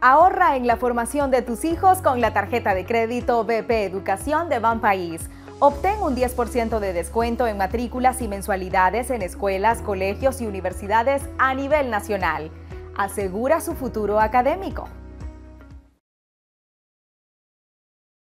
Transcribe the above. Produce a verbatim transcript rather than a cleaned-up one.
Ahorra en la formación de tus hijos con la tarjeta de crédito B P Educación de Banpaís. Obtén un diez por ciento de descuento en matrículas y mensualidades en escuelas, colegios y universidades a nivel nacional. Asegura su futuro académico.